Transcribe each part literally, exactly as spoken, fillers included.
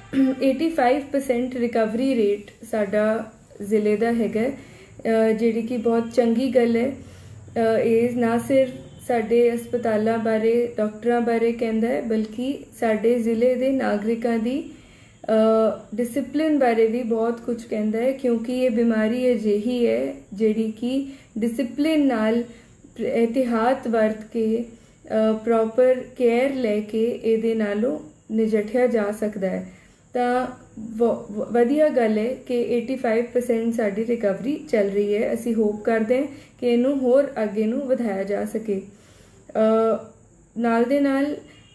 Eighty five percent recovery rate साडा ज़िले दा हैगा, जिहड़ी कि बहुत चंगी गल है। ये ना सिर्फ साडे अस्पतालों बारे डॉक्टरां बारे कहंदा है, बल्कि साडे ज़िले दे नागरिकां दी डिसिपलिन बारे भी बहुत कुछ कहंदा है, क्योंकि ये बीमारी अजिही है जिहड़ी कि डिसिपलिन नाल एहतियात वरत के प्रॉपर केयर लैके इहदे नालों नजठिया जा सकता है। तो वधिया गल है कि एटी फाइव परसेंट साडी रिकवरी चल रही है। असी होप करते हैं कि इनू होर अगे नू वधाया जा सके। नाल दे नाल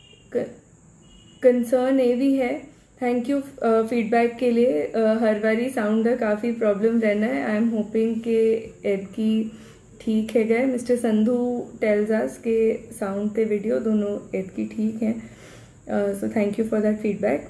कंसर्न ये भी है, थैंक यू फीडबैक के लिए। uh, हर बारी साउंड का काफ़ी प्रॉब्लम रहना है। आई एम होपिंग कि एदकी ठीक है गए। मिस्टर संधू टेल्स अस के साउंड ते वीडियो दोनों एदकी ठीक हैं, so thank you for that feedback.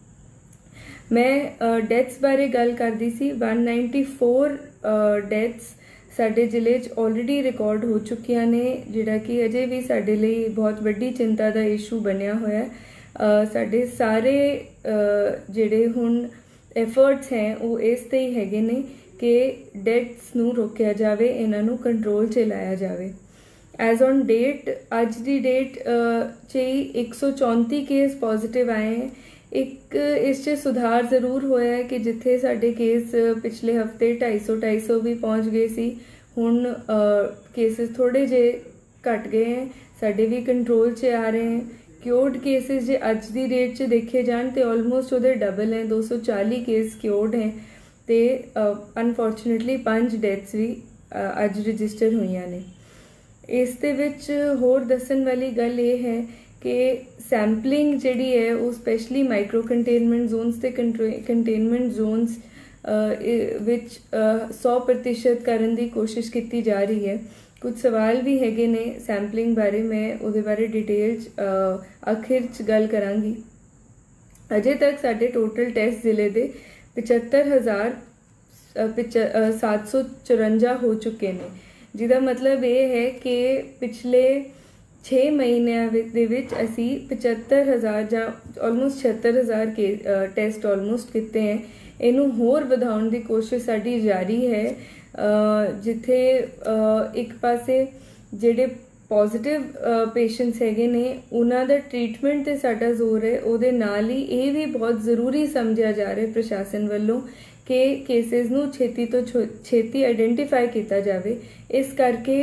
मैं डेथ्स uh, बारे गल करदी सी। वन नाइनटी फोर डेथ्स साडे जिले च ऑलरेडी रिकॉर्ड हो चुकियां ने, जिहड़ा कि अजे भी साडे लई बहुत वड्डी चिंता दा इशू बनिया होया है। Uh, साडे सारे uh, जिहड़े हुण एफर्ट्स हैं वो इस ते ही हैगे ने कि डेथ्स नू रोकिया जावे, इन्हां नू कंट्रोल च लाया जावे। एज ऑन डेट अज दी डेट च एक सौ चौंती केस पॉजिटिव आए हैं। एक इस च सुधार ज़रूर होया है कि जिथे साडे केस पिछले हफ्ते ढाई सौ ढाई सौ भी पहुँच गए सी, हुण केसेस थोड़े जे घट गए हैं, साडे भी कंट्रोल च आ रहे हैं। क्योर्ड केसेस जे अज दी डेट च देखे जान तो ऑलमोस्ट उहदे डबल हैं, दो सौ चाली केस क्योर्ड हैं, तो अनफॉर्चुनेटली पांच डेथ्स भी अज रजिस्टर हुई ने। इस दे विच होर दसन वाली गल ये है कि सैंपलिंग जिहड़ी है वो स्पैशली माइक्रो कंटेनमेंट जोन्स ते कंटेनमेंट जोन्स विच सौ प्रतिशत करने की कोशिश की जा रही है। कुछ सवाल भी हैगे ने सैंपलिंग बारे, मैं उहदे बारे डिटेल आखिर च गल करांगी। अजे तक साडे टोटल टेस्ट जिले दे पचहत्तर हज़ार सात सौ चुरंजा हो चुके ने, जिहदा मतलब ये है कि पिछले छे महीनों दे विच असी पचहत्तर हज़ार जां ऑलमोस्ट छिहत्तर हज़ार के टेस्ट ऑलमोस्ट किते हैं। इनू होर वधाउण दी कोशिश साडी जारी है। जिथे एक पासे जिहड़े पॉजिटिव पेशेंट्स हैगे ने उन्हां दा ट्रीटमेंट ते साडा जोर है, उहदे नाल ही ये भी बहुत ज़रूरी समझा जा रहा है प्रशासन वालों कि केसेस नू छेती तो छेती आइडेंटिफाई किया जाए। इस करके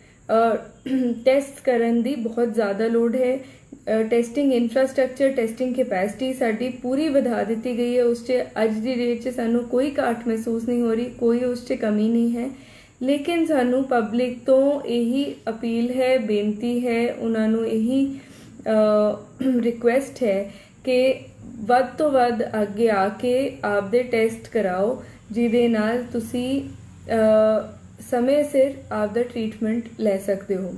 टेस्ट करन दी बहुत ज़्यादा लोड़ है। टेस्टिंग इंफ्रास्ट्रक्चर टेस्टिंग कैपेसिटी साडी पूरी वधा दी गई है। उस अज की डेट से सानू कोई घाट महसूस नहीं हो रही, कोई उस कमी नहीं है। लेकिन सानू पब्लिक तो यही अपील है, बेनती है, उन्होंने यही रिक्वेस्ट है कि वध तो वध अगे आके आप दे टेस्ट कराओ, जिहदे नाल तुसी समय सिर आप दा ट्रीटमेंट ले सकते हो।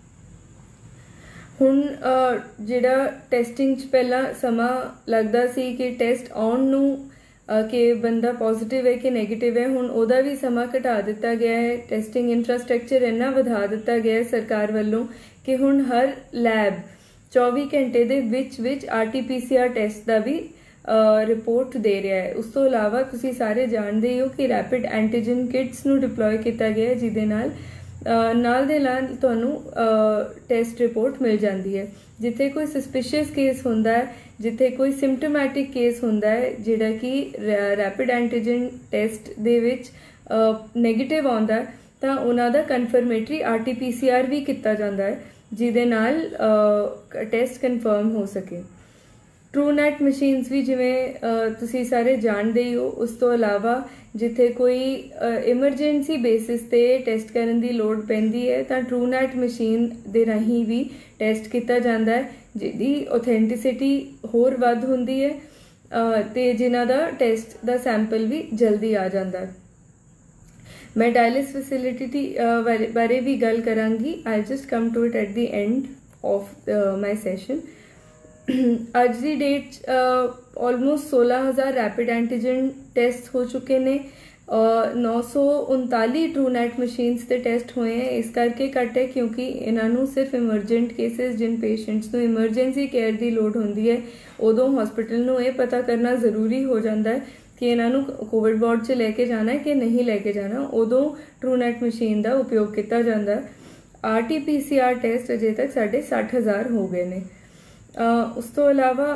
हुण जिहड़ा टेस्टिंग च पहला समा लगदा सी कि टेस्ट आउण नू कि बंदा पॉजिटिव है कि नैगेटिव है, हुण ओहदा भी समा घटा दिता गया है। टेस्टिंग इंफ्रास्ट्रक्चर इन्ना वधा दिता गया है सरकार वालों कि हुण हर लैब चौबी घंटे दे विच विच R T P C R test का भी रिपोर्ट दे रहा है। उस तो इलावा तुसी सारे जानते हो कि रैपिड एंटीजन किट्स नू डिप्लॉय किया गया है, जिहदे नाल नाल दे नाल तुहानू टेस्ट रिपोर्ट मिल जाती है। जिथे कोई सस्पिशियस केस होंदा है, जिथे कोई सिम्पटोमैटिक केस होंदा है जिहड़ा कि रैपिड एंटीजन टेस्ट दे विच नैगेटिव आउंदा है, तां उन्हां दा confirmatory R T P C R भी किया जाता है, जिहदे नाल टेस्ट कन्फर्म हो सके। ट्रू नैट मशीन्स भी जिवें तुसी सारे जानते ही हो। उस तो इलावा जिथे कोई इमरजेंसी बेसिस ते टेस्ट करने की लोड़ पैंदी है तो ट्रू नैट मशीन दे राही भी टेस्ट किया जाता है, जिहदी ऑथेंटिसिटी होर वध हुंदी है ते जिन्हां दा टेस्ट दा सैंपल भी जल्दी आ जाता है। मैं डायलिस फैसिलिटी बारे भी गल करांगी। I just come to it at the end of my session. अज की डेट ऑलमोस्ट सोलह हज़ार रैपिड एंटीजन टेस्ट हो चुके ने। नौ सौ उनताली ट्रूनैट मशीन्स के टेस्ट हुए हैं। इस करके घट है क्योंकि इन्हों सिर्फ इमरजेंट केसेस जिन पेशेंट्स को इमरजेंसी केयर की लोड़ होंदी है उदों हॉस्पिटल नूं ये पता करना जरूरी हो जाता है कि इन्हों कोविड वार्ड च लैके जाना है कि नहीं लैके जाना, उदों ट्रूनैट मशीन का उपयोग किया जाता है। R T P C R test अजे तक साढ़े सठ हज़ार हो गए ने। उस तो अलावा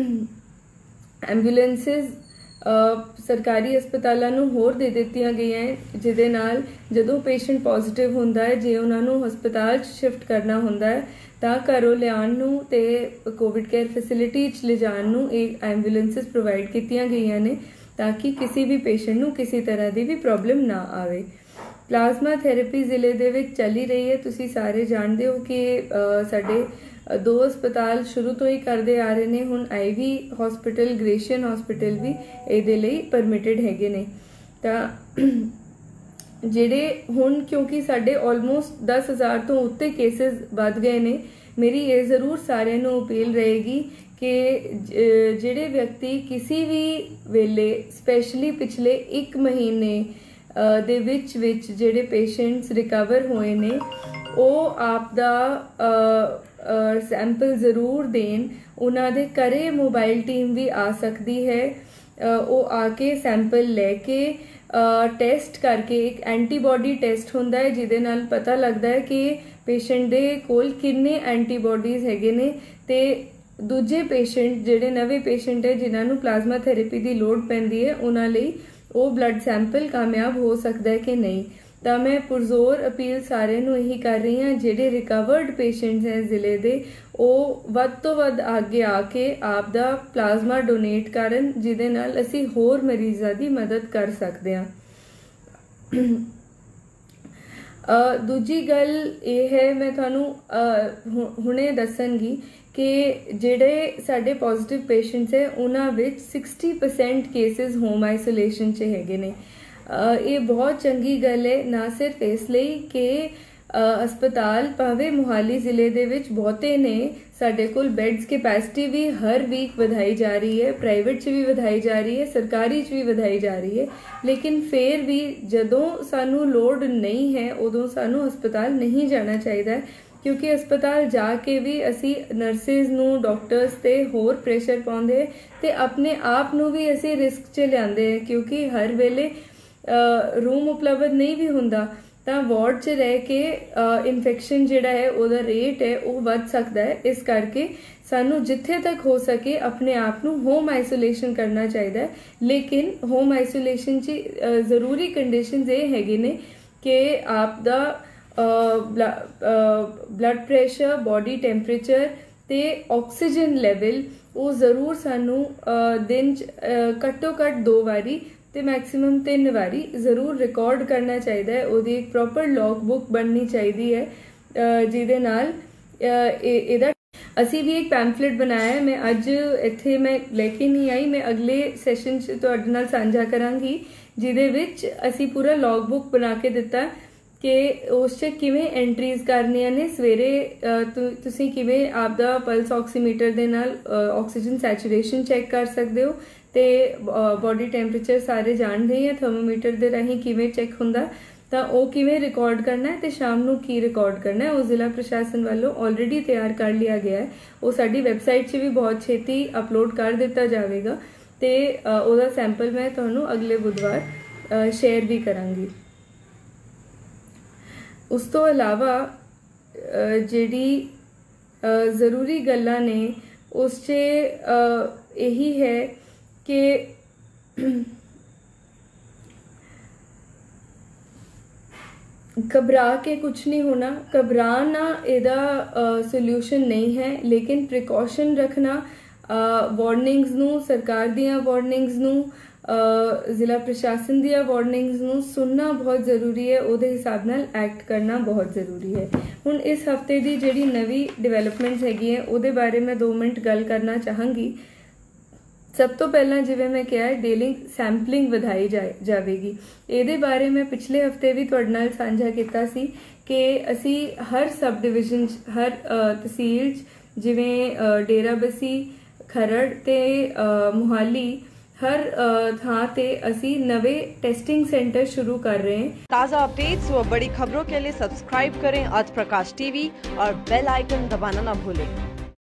एंबूलेंसिस सरकारी अस्पतालों नूं होर दे दित्तियां गई हैं, जिहदे नाल जदों पेशेंट पॉजिटिव हुंदा है जे उन्होंने हस्पताल शिफ्ट करना हुंदा है तां घरों लियाण नूं ते कोविड केयर फैसिलिटी च लिजाण नूं एक एंबूलेंसिस प्रोवाइड कीतियां गईयां ने ताकि किसी भी पेशेंट नूं किसी तरह की भी प्रॉब्लम ना आवे। प्लाज्मा थैरेपी जिले दे विच चली रही है। तुसी सारे जानते हो कि साडे दो अस्पताल शुरू तो ही करते आ रहे हैं। हुण I V hospital Grecian hospital भी इहदे लई परमिटेड हैगे ने। तां जिहड़े हुण क्योंकि साडे ऑलमोस्ट दस हज़ार तो उत्ते केसेस वध गए ने, मेरी ये जरूर सारे नूं अपील रहेगी कि जिहड़े व्यक्ति किसी भी वेले स्पैशली पिछले एक महीने दे विच विच जिहड़े पेशेंट्स रिकवर होए ने ਉਹ ਆਪ ਦਾ सैंपल जरूर देन। उन्होंने घरे मोबाइल टीम भी आ सकती है, वो आके सैंपल लैके टेस्ट करके एक एंटीबॉडी टेस्ट होंदा है जिहदे नाल पता लगता है कि पेशेंट दे कोल किन्ने एंटीबॉडीज हैगे ने ते दूजे पेशेंट जिहड़े नवे पेशेंट है जिन्हां नूं प्लाज्मा थैरेपी की लोड़ पैंदी है उन्हां लई वो ब्लड सैंपल कामयाब हो सकता है कि नहीं। तो मैं पुरजोर अपील सारे नूं यही कर रही हाँ जिहड़े रिकवर्ड पेशेंट्स हैं जिले दे वो वध तो वध आगे आके आप दा प्लाज्मा डोनेट करन जिहदे नाल असी होर मरीज़ां दी मदद कर सकते हैं। दूजी गल ये है मैं तुहानूं हुणे दस्सांगी कि जिहड़े साडे पॉजिटिव पेशेंट्स है उन्हां विच sixty percent cases home isolation च हैगे ने। ये बहुत चंगी गल है, ना सिर्फ इसलिए कि अस्पताल भावे मोहाली जिले दे विच बहुते ने, साडे कोल बैड्स कैपेसिटी भी हर वीक वधाई जा रही है, प्राइवेट च भी वधाई जा रही है, सरकारी च भी वधाई जा रही है, लेकिन फिर भी जदों सानू लोड़ नहीं है उदों सानू अस्पताल नहीं जाना चाहिए क्योंकि अस्पताल जाके भी असी नर्सिज नूं डॉक्टर्स ते होर प्रेशर पाउंदे ते अपने आप नूं भी असी रिस्क च लिआंदे क्योंकि हर वेले रूम उपलब्ध नहीं भी हुंदा तां वार्ड च रह के इन्फेक्शन जिहड़ा है उहदा रेट है वो वध सकदा है। इस करके सानू जिथे तक हो सके अपने आप नूं होम आइसोलेशन करना चाहिए, लेकिन होम आइसोलेशन च जरूरी कंडीशनस ये हैगे ने कि आप दा ब्लड प्रेशर बॉडी टैंपरेचर ते ऑक्सीजन लैवल वो जरूर सानू दिन घट्टो घट्ट दो वारी ते मैक्सिमम तीन वारी जरूर रिकॉर्ड करना चाहिए है। उहदी एक प्रॉपर लॉग बुक बननी चाहिए है जिहदे नाल इहदा असी भी एक पैम्फलेट बनाया है। मैं अज इत्थे मैं लेके नहीं आई, मैं अगले सैशन च तुहाडे नाल सांझा करांगी जिहदे विच असी पूरा लॉग बुक बना के दिता कि उस च किवें एंट्रीज करनियां ने। सवेरे तुसीं किवें आपदा पल्स ऑक्सीमीटर दे नाल ऑक्सीजन सैचुरेशन चैक कर सकते हो ते बॉडी टैंपरेचर सारे जानते हैं थर्मोमीटर दे राहीं किवें चैक हुंदा तां ओह किवें रिकॉर्ड करना है ते शाम नूं की रिकॉर्ड करना है वो जिला प्रशासन वालों ऑलरेडी तैयार कर लिया गया है। वो साडी वैबसाइट च भी बहुत छेती अपलोड कर दिता जाएगा ते ओहदा सैंपल मैं तुहानूं अगले बुधवार शेयर भी करांगी। उस तो अलावा जिहड़ी ज़रूरी गल्लां ने उस च यही है कि घबरा के कुछ नहीं होना। घबराना एदा सोल्यूशन नहीं है, लेकिन प्रिकॉशन रखना, वार्निंग्स नूं सरकार दियां वार्निंग्स नूं जिला प्रशासन दियां वार्निंग्स नूं सुनना बहुत ज़रूरी है, उहदे हिसाब नाल एक्ट करना बहुत ज़रूरी है। हुण इस हफ्ते की जिहड़ी नवी डिवेलपमेंट्स हैगी है उहदे बारे मैं दो मिनट गल करना चाहांगी। सब तो पहला जिवें मैं कहा है डेली सैंपलिंग वधाई जाए जाएगी। ये बारे मैं पिछले हफ्ते भी तुहाडे नाल साझा किया सी कि असी हर सब डिविजन हर तहसील जिवें डेरा बसी खरड़ ते मोहाली हर अ, ਥਾਂ ਤੇ ਅਸੀਂ नवे टेस्टिंग सेंटर शुरू कर रहे हैं। ताज़ा अपडेट्स व बड़ी खबरों के लिए सब्सक्राइब करें आज प्रकाश टीवी और बेल आइकन दबाना ना भूलें।